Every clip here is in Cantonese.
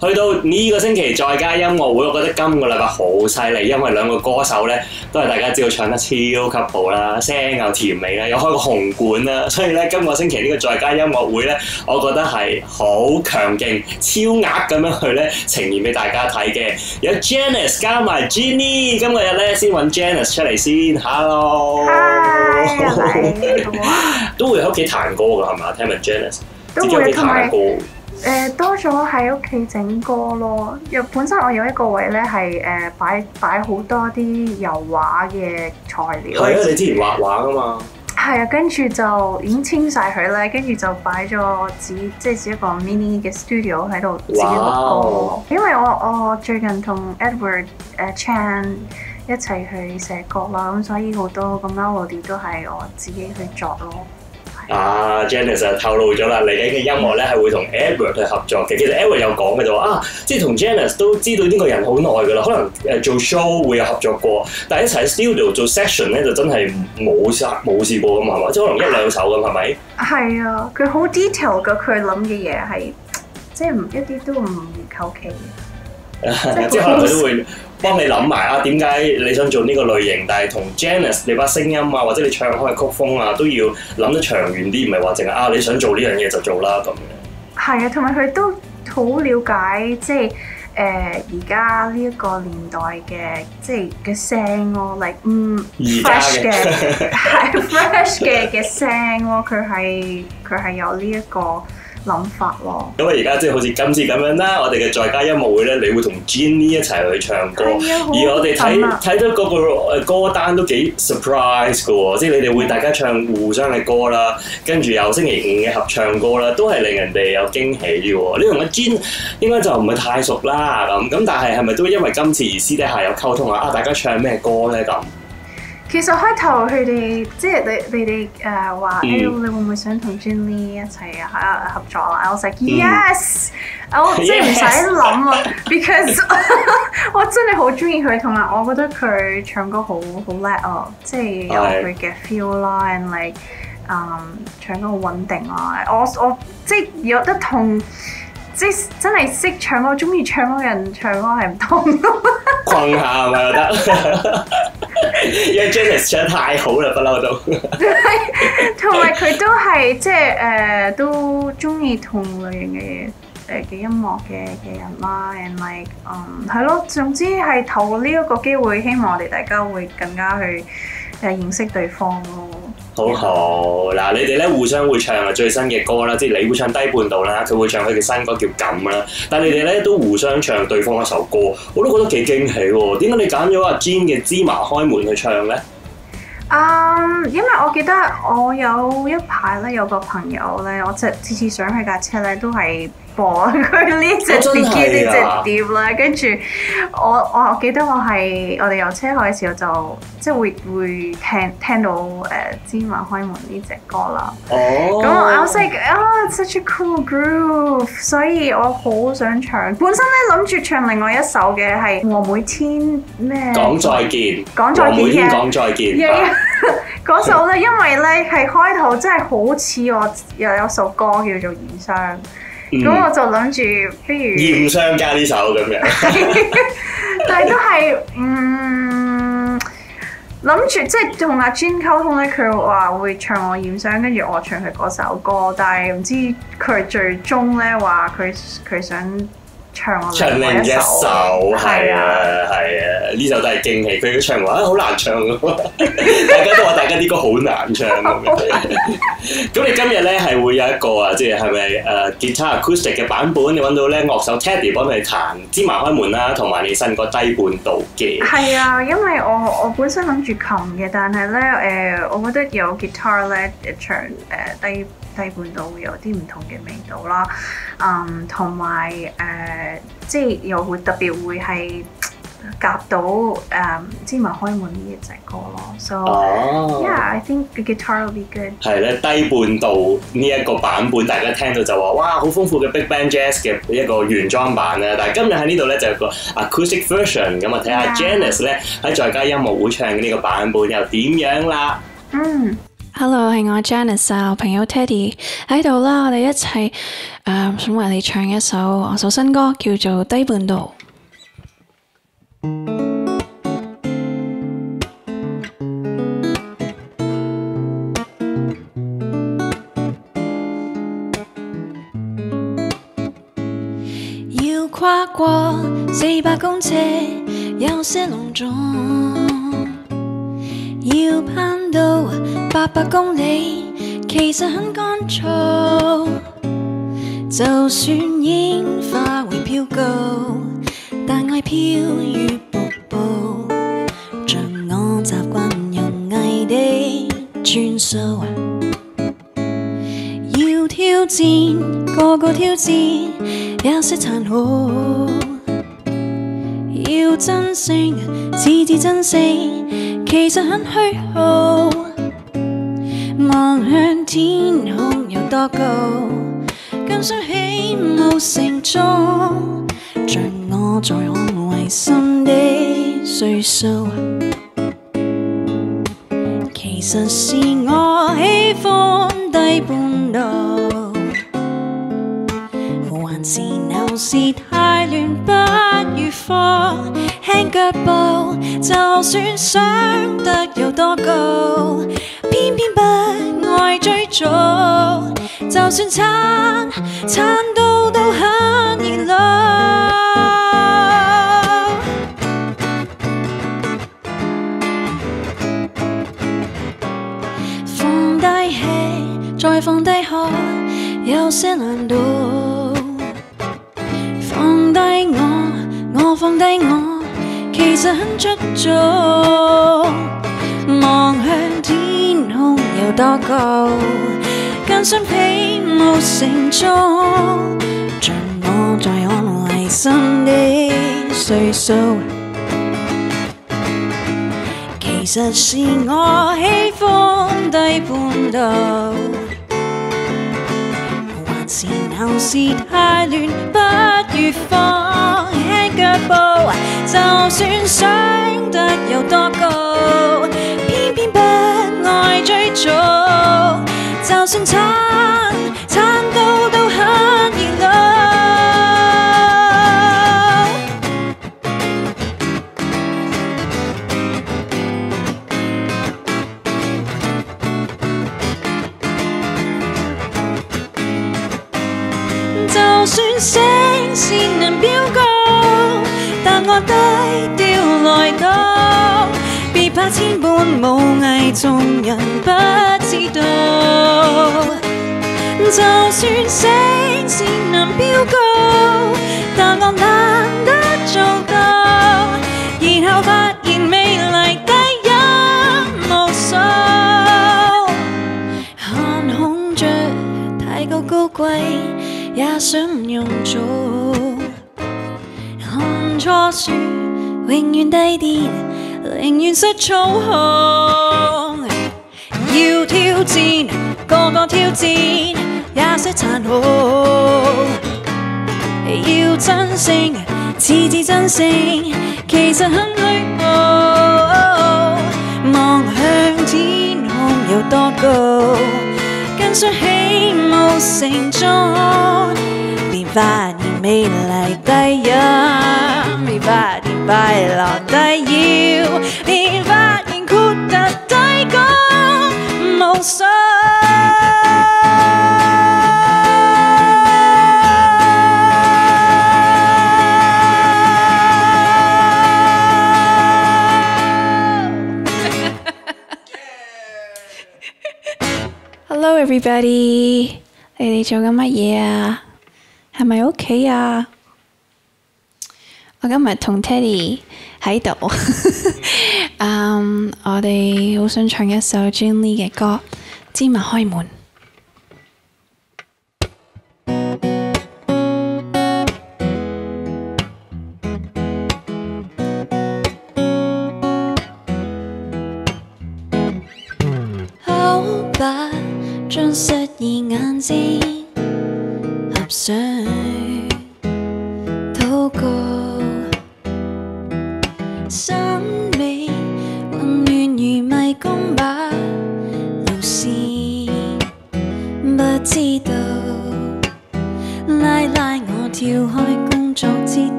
去到呢個星期再加音樂會，我覺得今個禮拜好犀利，因為兩個歌手咧都係大家知道唱得超級好啦，聲又甜美啦，又開個紅館啦，所以咧今個星期呢個再加音樂會咧，我覺得係好強勁、超額咁樣去咧呈現俾大家睇嘅。有 Janice 加埋 Jenny， 今個日咧先揾 Janice 出嚟先 ，Hello， 都會喺屋企彈歌㗎係嘛？聽聞 Janice 自己屋企彈歌。 多咗喺屋企整歌咯，本身我有一個位咧係擺好多啲油畫嘅材料。 係啊，你之前畫畫㗎嘛？ 係啊，跟住就已經清晒佢咧，跟住就擺咗即係一個 mini 嘅 studio 喺度自己錄歌。因為我最近同 Edward Chan 一齊去寫歌啦，咁所以好多個 melody 都係我自己去作咯。 Janice 就透露咗啦，嚟緊嘅音樂咧係會同 Edward 去合作嘅。其實 Edward 有講嘅就話即係同 Janice 都知道呢個人好耐㗎啦，可能做 show 會有合作過，但係一齊喺 studio 做 session 咧就真係冇試過㗎嘛，係嘛？即係可能一兩首咁係咪？係啊，佢好 detail 㗎，佢諗嘅嘢係即係一啲都唔求其嘅。 即係可能佢都會幫你諗埋點解你想做呢個類型，但係同 Janice 你把聲音或者你唱開嘅曲風都要諗得長遠啲，唔係話淨係你想做呢樣嘢就做啦咁樣。 係啊，同埋佢都好了解即係而家呢一個年代嘅即係嘅聲咯，like fresh 嘅係 fresh 嘅聲咯，佢係有呢一個諗法咯。 咁而家即係好似今次咁樣啦，我哋嘅在家音樂會咧，你會同 Jenny 一齊去唱歌，而我哋睇到嗰個歌單都幾 surprise 嘅喎，即係你哋會大家唱互相嘅歌啦，跟住有星期五嘅合唱歌啦，都係令人哋有驚喜嘅喎。你同阿 Jen 應該就唔係太熟啦咁，但係咪都因為今次而私底下有溝通大家唱咩歌咧咁？ 其實開頭佢哋即係你哋話你會唔會想同 Jenny 一齊合作啊？我話 yes， 我即係唔使諗because 我真係好中意佢，同埋我覺得佢唱歌好叻啊！即係有佢嘅 feel 啦 ，and like 唱歌好穩定啦。我即係有得同即係真係識唱歌、中意唱歌嘅人唱歌係唔同㗎。 困下係咪覺得？因為 Janice 唱得太好啦，不嬲都。 同埋佢都係即係都中意同類型嘅音樂嘅人啦 ，and like 係咯，總之係透過呢一個機會，希望我哋大家會更加去認識對方咯。 好嗱，你哋咧互相會唱最新嘅歌啦，即係你會唱低半度啦，佢會唱佢嘅新歌叫咁啦，但係你哋咧都互相唱對方一首歌，我都覺得幾驚喜喎。點解你揀咗阿 Jen 嘅芝麻開門去唱咧？ 因為我記得我有一排咧有個朋友咧，我次次上佢架車咧都係播佢呢隻碟啦，跟住我記得我哋由車海嘅時候就即係會聽到芝麻開門呢隻歌啦。咁I was like it's such a cool groove， 所以我好想唱。本身咧諗住唱另外一首嘅係和每天咩講再見， 和每天講再見。 嗰首咧，因為咧係開頭真係好似我又有首歌叫做《驗傷》，咁我就諗住不如驗傷加呢首咁樣， 但係都係諗住即係同阿 Jen 溝通咧，佢話會唱我驗傷，跟住我唱佢嗰首歌，但係唔知佢最終咧話佢想唱另一首， 係啊，呢首都係驚喜。佢唱話好難唱㗎嘛，大家都話大家啲歌好難唱咁樣。咁你今日咧係會有一個即係咪guitar acoustic 嘅版本？你揾到咧樂手 Teddy 幫你彈芝麻開門啦，同埋你新歌低半度嘅。 係啊，因為我本身諗住琴嘅，但係咧我覺得有 guitar 咧唱低半度會有啲唔同嘅味道啦，同埋即係又會特別會係夾到芝麻開門呢一隻歌咯。So yeah，I think the guitar will be good。係咧， 低半度呢一個版本，大家聽到就話哇，好豐富嘅 Big Band Jazz 嘅一個原裝版啦。但係今日喺呢度咧就有個 acoustic version， 咁啊睇下 Janice 咧喺在家音樂會唱嘅呢個版本又點樣啦。 Hello， 係我 Janice 啊，我朋友 Teddy 喺度啦，我哋一齊想為你唱一首我首新歌，叫做《低半度》。要跨過400公尺，有些隆重。要攀到800公里，其實很乾燥。就算煙花會飄高，但愛飄於瀑布，像我習慣用藝的轉數。要挑戰，個個挑戰，有些殘酷。要真誠，次次真誠，其實很虛耗。望向天空有多高，更想起無成蹤，像我在捍衛心的歲數。其實是我喜歡低半度，還是鬧市太亂不如放輕腳步，就算想得有多高，偏偏不愛追逐，就算撐到都很熱鬧。放低氣，再放低喝，有些難度。放低我放低我，其實很出眾。望向天空有多高，更想披無成蹤，像我在捍衛心的歲數。其實是我喜歡低半度，還是鬧市太亂不如放輕腳步，就算想得有多高，偏偏不愛追逐，就算撐到都很熱鬧。就算聲線能飆高，但我低調來講，別怕千般武藝，眾人不知道。就算聲線能飆高，但我難得做到，然後發現美麗低音無數，看孔雀太高貴，也想用做，看錯樹永遠低調，寧願失操控。要挑戰，個個挑戰，也些殘酷。要真誠，次次真誠，其實很虛無。望向天空有多高，更想起無成蹤，便發現美麗低音，便發現快樂低腰，便發現豁達低歌無數。Hello everybody， 你哋做緊乜嘢啊？係咪屋企啊？我今日同 Teddy 喺度，我哋好想唱一首 Gin Lee 嘅歌《芝麻開門》。好吧，將失意眼睛合上，禱告，心尾混亂如迷宮，把路線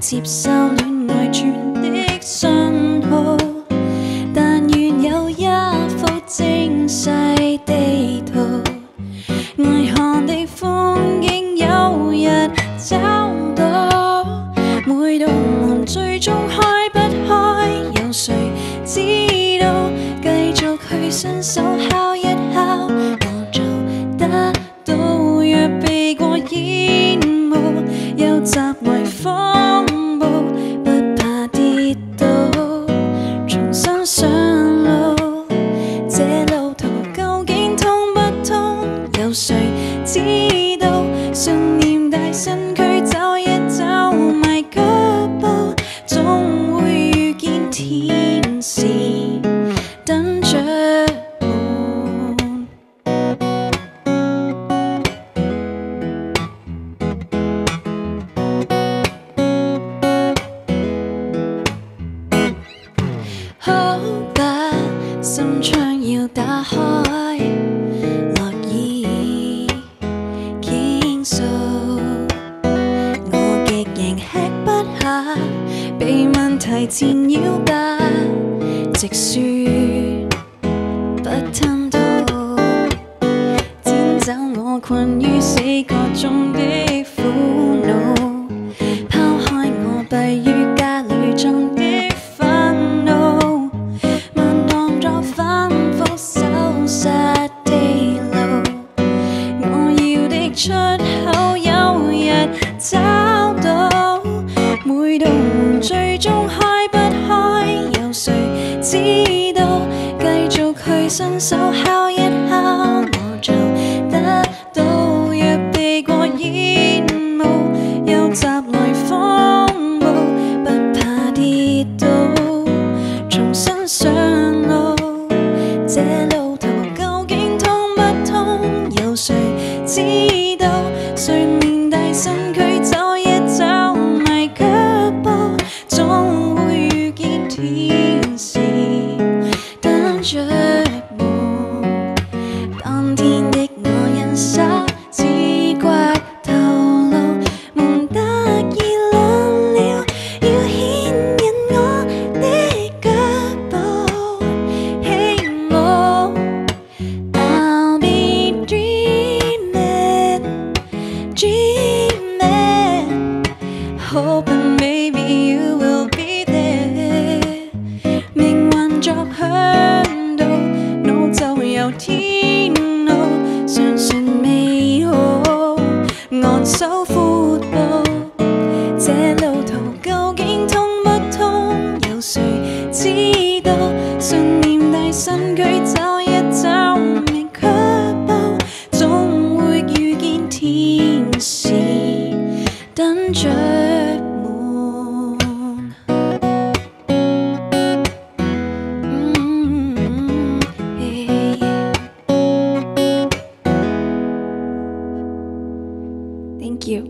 接受戀愛轉的信號，但願有一幅精細地圖，愛看的風景有日找到，每道門最終開不開，有誰知道？繼續去伸手敲一敲，我做得到。若避過煙霧，又習為風暴，不怕跌倒，重新上路。這路途究竟通不通？有誰知道？信念大身軀走一走，邁腳步，總會遇見天使等着門。好吧，心窗要打開，樂意傾訴。我極仍吃不下，被問題纏繞吧，直說不吞吐，剪走我困於死角中的苦惱，拋開我閉於家裏中的憤怒，慢動作反覆搜殺地路，我要的出口有日找到，每道門最終開不開，有誰知道？繼續去伸手敲一敲，我做得到。若避過煙霧，又襲來風暴，不怕跌倒，重新上路。這路途究竟通不通？有誰知道？信念大身軀走一走，邁腳步，總會遇見天使等着門。當天的我人手似刮頭路，門得意冷了，要牽引我的腳步。希望 I'll be dreaming, dreaming, hoping maybe you will be there。命運作響度，腦就有天路，相信美好，昂首闊步。這路途究竟通不通？有誰知道？信念大身軀走一走，邁腳步，總會遇見天使等着門。Thank you。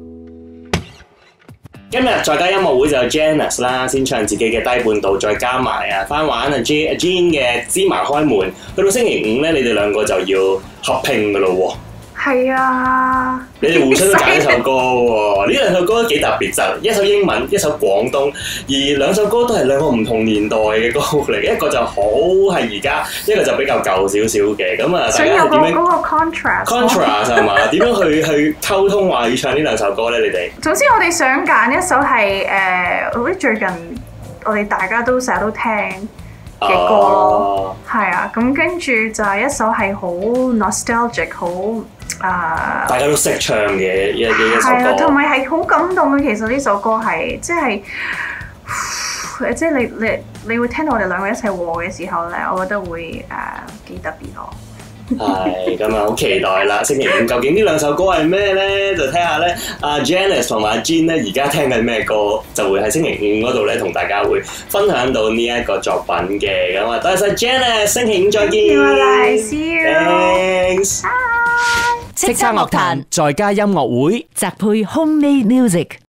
今日在家音樂會就有 Janice 啦，先唱自己嘅低半度，再加埋翻玩阿 Jean 嘅芝麻開門。去到星期五咧，你哋兩個就要合拼噶咯喎。 係啊， 你哋互相都揀一首歌喎，呢兩首歌都幾特別，就一首英文，一首廣東，而兩首歌都係兩個唔同年代嘅歌嚟，一個就好係而家，一個就比較舊少少嘅，咁啊，大家係點樣？ 嗰個 contrast 係嘛？點樣去溝通話要唱呢兩首歌咧？你哋總之我哋想揀一首係好似最近我哋大家都成日都聽嘅歌咯，係啊，咁跟住就係一首係好 nostalgic 好。 大家都識唱嘅一首歌， 係啊，同埋係好感動嘅。其實呢首歌係即係你會聽到我哋兩個一齊和嘅時候咧，我覺得會幾特別咯。 係咁啊，好期待啦！星期五究竟呢兩首歌係咩咧？就睇下咧，阿 Janice 同埋阿 Jean 咧而家聽緊咩歌，就會喺星期五嗰度咧同大家會分享到呢一個作品嘅。咁啊，多謝晒 Janice， 星期五再見。 See you. Thanks。 Bye。 叱咤樂壇在家音樂會，宅配 Homemade Music。